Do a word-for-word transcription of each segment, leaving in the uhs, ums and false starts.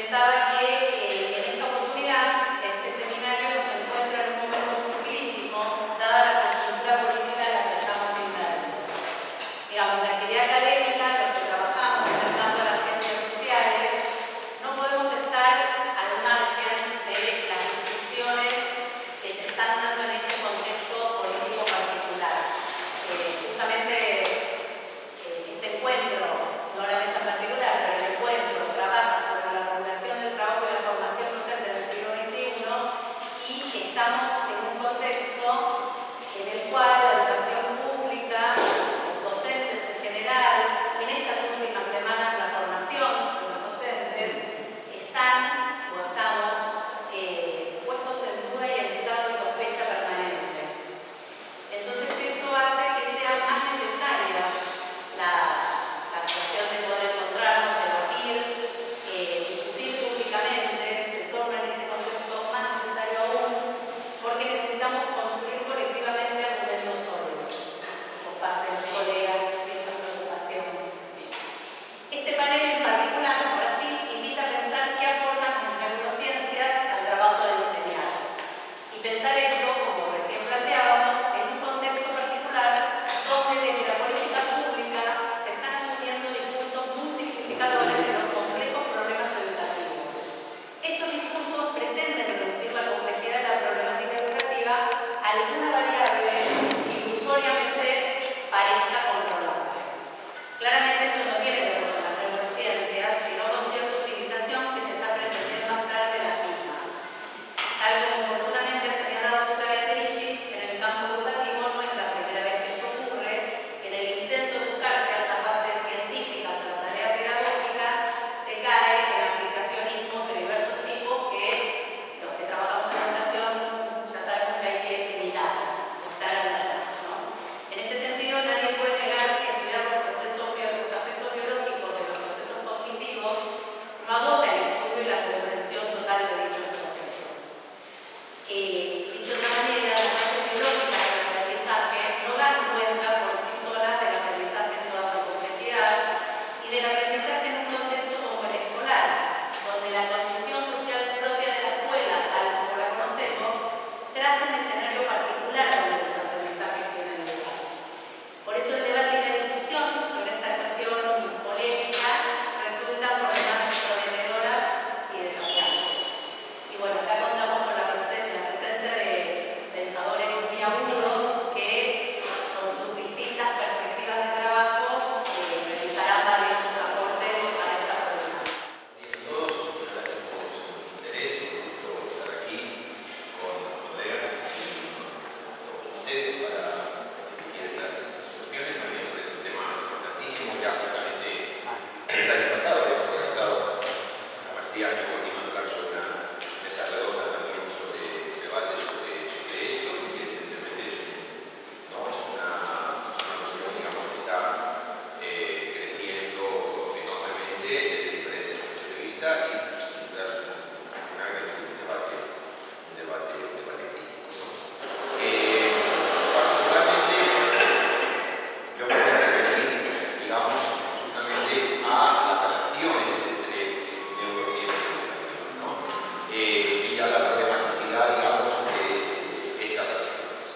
pensaba que eh, en esta oportunidad este seminario nos encuentra en un momento muy crítico, dada la coyuntura política en la que estamos inmersos. Digamos, la actividad académica, los que trabajamos en el campo de las ciencias sociales, no podemos estar al margen de las discusiones que se están dando en este contexto político particular. Eh, justamente eh, este encuentro, no la mesa en particular, pero el encuentro trabaja sobre la regulación del trabajo y la formación docente del siglo veintiuno y estamos en un contexto en el cual la educación pública, los docentes en general, en estas últimas semanas la formación de los docentes están o estamos eh, puestos en duda y en estado de sospecha permanente. Entonces eso hace que sea más necesaria la, la cuestión de poder encontrarnos, debatir, eh, discutir públicamente, se torna en este contexto más necesario aún porque necesitamos construir colectivamente argumentos sólidos. Por parte de los colegas, dicha preocupación. Este panel en particular, ahora sí, invita a pensar qué aportan las neurociencias al trabajo de enseñar. Y pensar esto, como recién planteábamos, en un contexto particular donde desde la política pública se están asumiendo discursos muy significadores de los complejos problemas educativos. Estos discursos pretenden reducir la complejidad de la problemática educativa a alguna variable que ilusoriamente parezca controlable. Claramente esto no tiene que ver con las neurociencias, sino con cierta utilización que se está pretendiendo hacer de las mismas. Tal como oportunamente ha señalado Flavia Terici, en el campo educativo no es la primera vez que esto ocurre. En el intento de buscar ciertas bases científicas a la tarea pedagógica, se cae en aplicacionismos de diversos tipos que los que trabajamos en educación ya sabemos que hay que mirar, estar alerta, ¿no? En este sentido, nadie puede negar que estudiar los procesos, los aspectos biológicos de los procesos cognitivos no agota el estudio y la comprensión total de dichos procesos. Eh, dicho de otra manera, las bases biológicas del aprendizaje no dan cuenta por sí solas del aprendizaje en toda su complejidad y del aprendizaje en un contexto como el escolar, donde la condición social propia de la escuela, tal como la conocemos, traza un escenario particular donde los aprendizajes tienen lugar. Por eso el debate y la discusión sobre esta cuestión polémica resultan por demás prometedoras y desafiantes. Y bueno, acá contamos con la presencia, la presencia de pensadores muy agudos que, con sus distintas perspectivas de trabajo, eh, realizarán valiosos aportes para esta problemática. Todos, gracias por su interés, un gusto estar aquí con los colegas y con todos ustedes para discutir estas cuestiones. A mí me parece un tema importantísimo. Ya justamente el año pasado habíamos organizado a Martiano volvimos a hablar sobre una mesa redonda también sobre debate sobre, sobre esto y evidentemente es, un, no, es una, una cuestión, digamos, que está eh, creciendo enormemente desde diferentes puntos de vista y sin duda una gran debate, un debate, un debate crítico, ¿no? Eh, particularmente yo me voy a referir, digamos, justamente a las relaciones entre neurociencia y educación, ¿no? Eh, y a la problematicidad, digamos, de esas relaciones.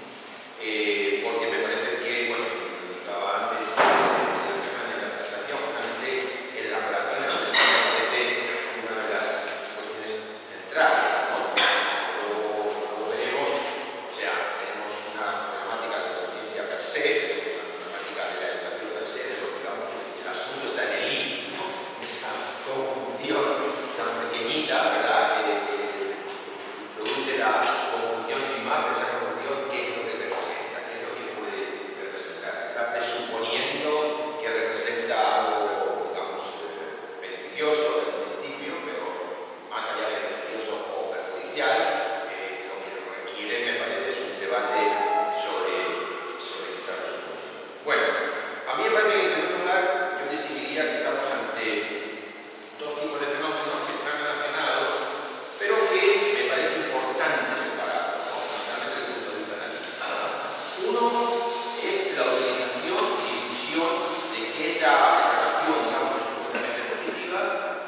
Eh, porque me parece que, bueno, lo indicaba antes en la semana de la presentación, justamente en la relación en donde está, me parece una de las cuestiones centrales, ¿no? Luego, luego veremos, o sea, tenemos una problemática de la ciencia per se, una problemática de la educación per se, pero digamos que el asunto está en el I, ¿no? Esa conjunción tan pequeñita, ¿verdad? Eh, que se produce la conjunción sin más, pero esa conjunción, ¿qué es lo que representa? ¿Qué es lo que puede representar? Se está presuponiendo que representa algo, digamos, eh, beneficioso desde el principio, pero más allá de beneficioso o perjudicial, eh, lo que requiere, me parece, es un debate sobre, sobre esta cuestión. Bueno, a mí me parece que en primer lugar yo distinguiría que estamos ante dos tipos de fenómenos que están relacionados, pero que me parece importante separar, ¿no? Fundamentalmente desde el punto de vista analítico. Uno es la utilización y difusión de que esa relación, digamos, supuestamente positiva,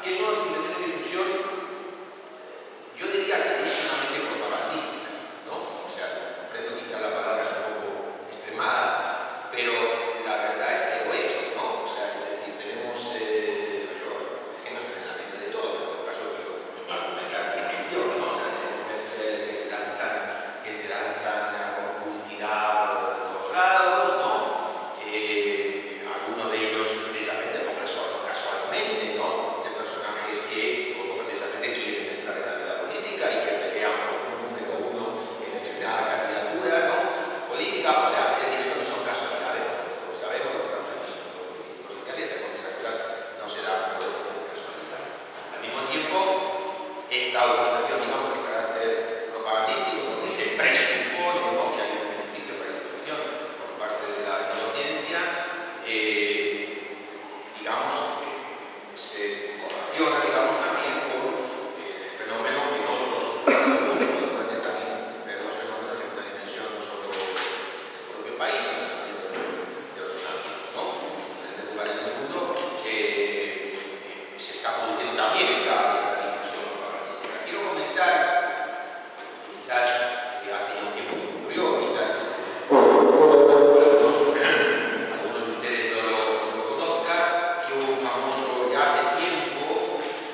esa utilización, digamos, de carácter propagandístico, donde se presupone, ¿no?, que hay un beneficio para la educación por parte de la neurociencia, eh, digamos, eh, se correlaciona, digamos, también con eh, el fenómeno en otros puntos, también ver los fenómenos en una dimensión no solo del propio país, sino también de, de otros ámbitos, ¿no? En diferentes lugares del mundo eh, eh, se está produciendo también esta, esta difusión propagandística. Quiero comentar, quizás eh, hace ya un tiempo que ocurrió, quizás algunos, algunos de ustedes no lo, no lo conozcan, que hubo un famoso, ya hace tiempo,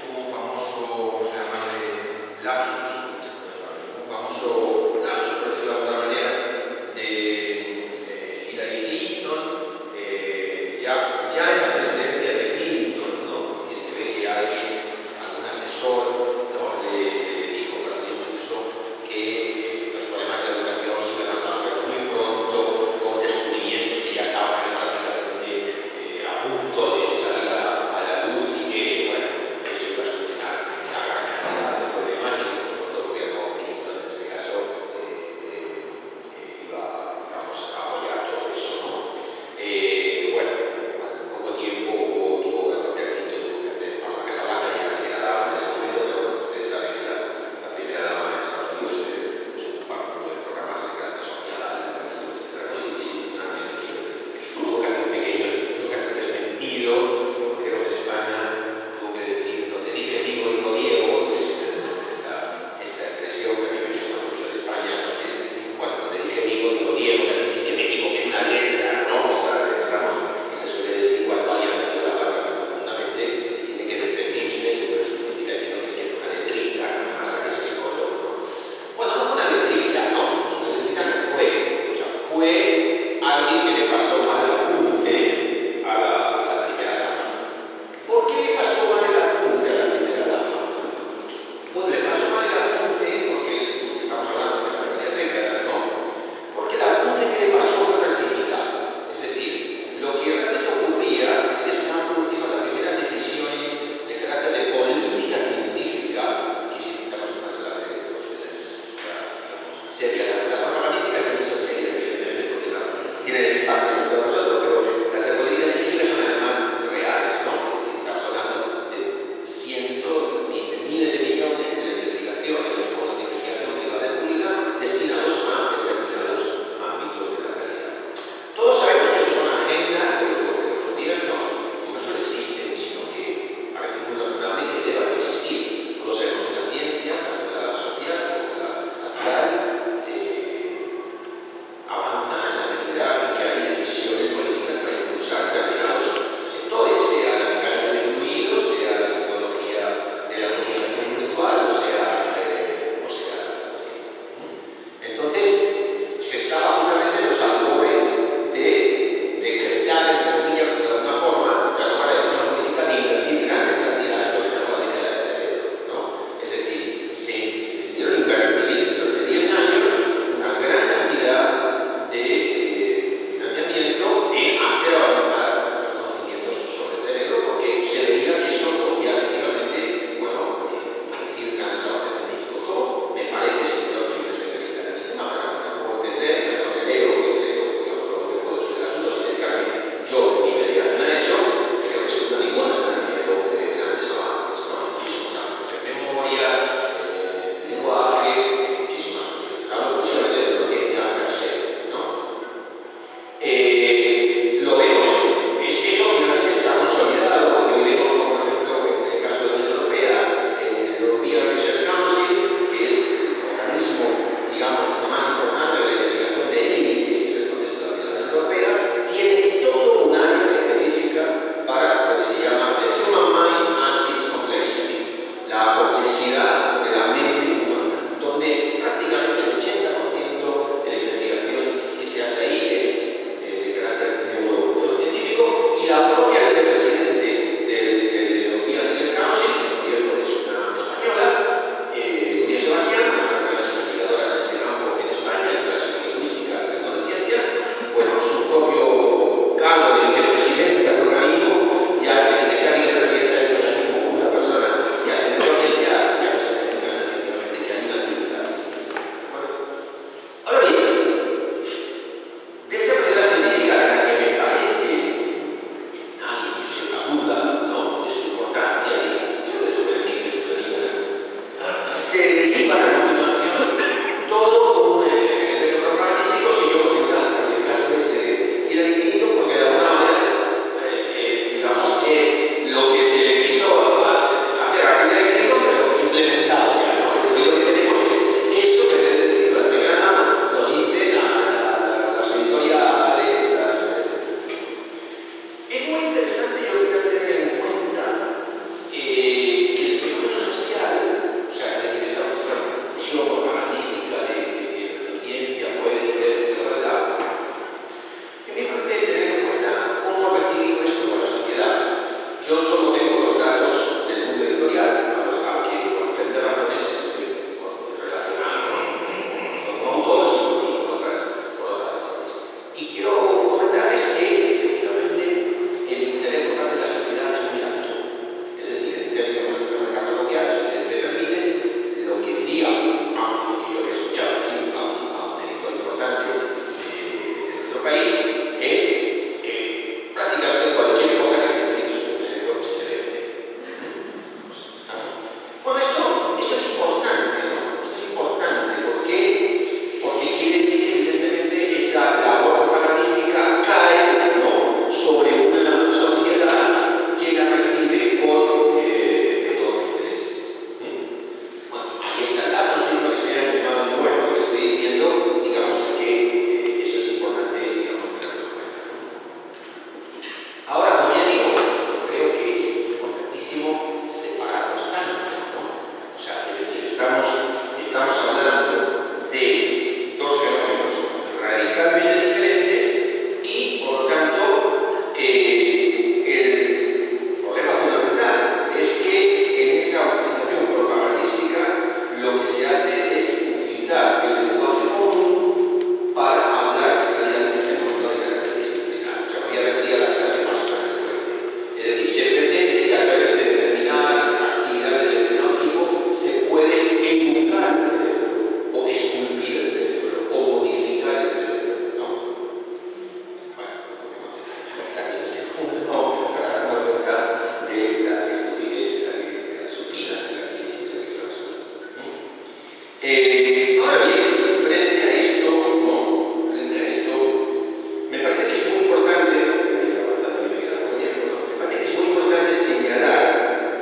Eh, ahora bien, frente a esto, ¿no? Frente a esto, me parece que es muy importante, ahí avanzando me queda un tiempo, ¿no? Me parece que es muy importante señalar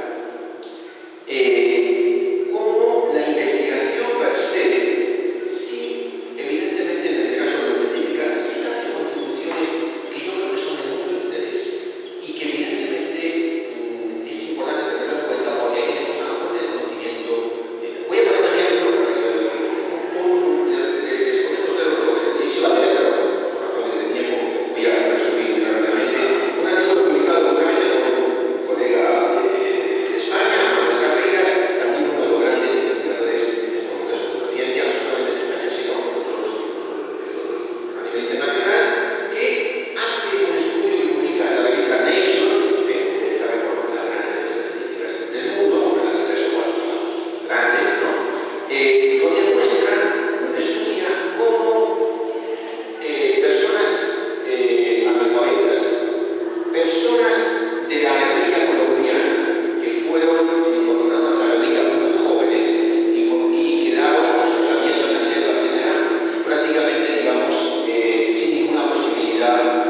eh, cómo la investigación per se, sí, evidentemente en el caso de la científica, sí hace contribuciones que yo creo que son de mucho interés y que evidentemente mmm, es importante tenerlo en cuenta porque ahí tenemos una fuente de conocimiento. Eh, voy a poner un ejemplo para que se vea un, un, les ponemos de lo que hizo la letra, por razones de tiempo, voy a resumir rápidamente. Un artículo publicado justamente por un colega eh, de España, Manuel Carreras, también uno de los grandes investigadores de este proceso de ciencia, no solamente en España, sino en otros, a nivel internacional, que hace un estudio que publica en la revista Nature, que ustedes saben por las grandes revistas científicas del mundo, las tres o cuatro grandes, ¿no? Eh, donde muestra, donde estudia cómo eh, personas eh, analfabetas, personas de la guerrilla colombiana, que fueron, se incorporaron a la guerrilla muy jóvenes y, por- y quedaron con sus aislamientos en la selva, etcétera, prácticamente, digamos, eh, sin ninguna posibilidad,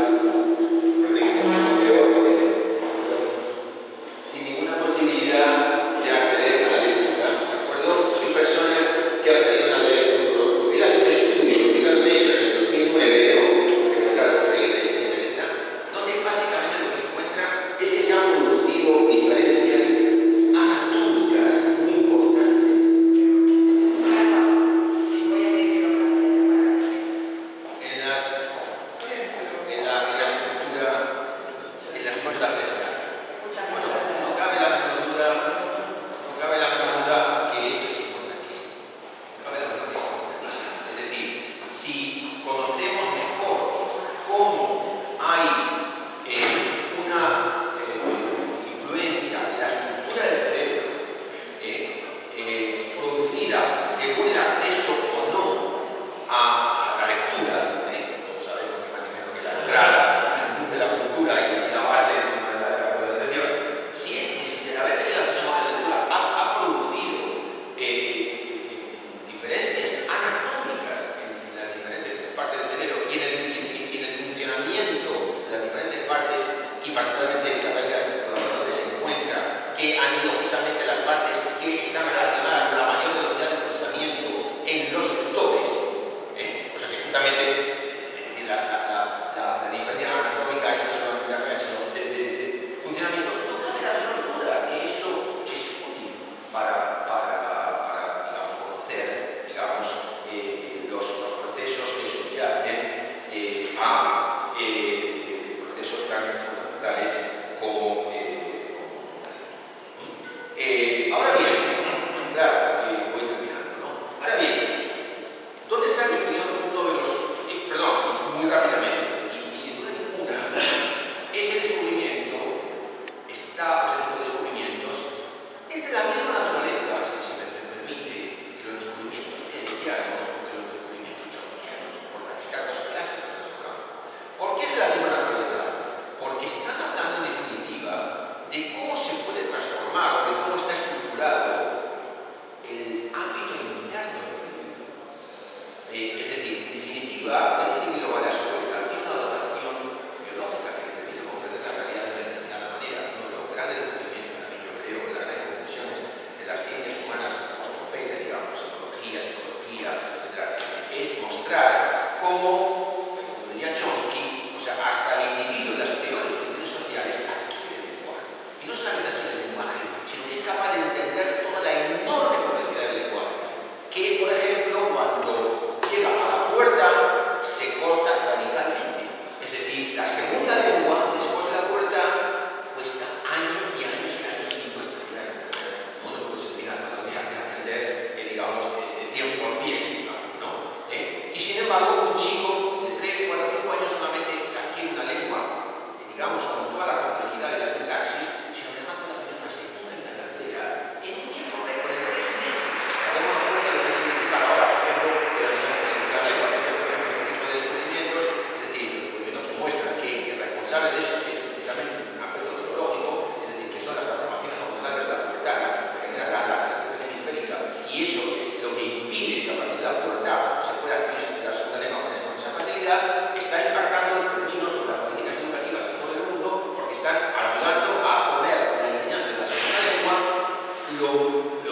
sin ninguna posibilidad de acceder a la lectura, ¿de acuerdo? Son personas que aprendieron a leer muy pronto. Él hace un estudio, publicado en Nature en el dos mil nueve, ¿no? Que no claro, por ahí le interesa, donde básicamente lo que encuentra es que se han producido diferencias anatómicas muy importantes. En las, en la, en la estructura, en la estructura cerebral. Bueno, no cabe la menor duda, no cabe la menor duda que esto es importantísimo. No cabe la menor duda que es importantísimo. Es decir, si conocemos mejor cómo hay eh, una eh, influencia en la estructura del cerebro eh, eh, producida según el acceso o no a la lectura, eh, como sabemos que más ni menos que la entrada de la cultura y la base de la alfabetización, si, si el haber tenido acceso a la lectura ha, ha producido eh, eh, diferencias anatómicas en las diferentes partes del cerebro y en el, y en- y en el funcionamiento de las diferentes partes, y particularmente en carreras de colaboradores se encuentra que han sido justamente las partes que están relacionadas con la mayor velocidad de procesamiento en los lectores. ¿eh? O sea que justamente, es decir, la, la, la, la, la diferencia anatómica es no solamente de carrera, sino de, de, de funcionamiento. No cabe la menor duda que eso es útil para, para, para digamos, conocer, digamos, eh, los, los procesos que subyacen eh, a eh, procesos tan fundamentales como, eh, como- ¿Mm? Eh, ahora bien, título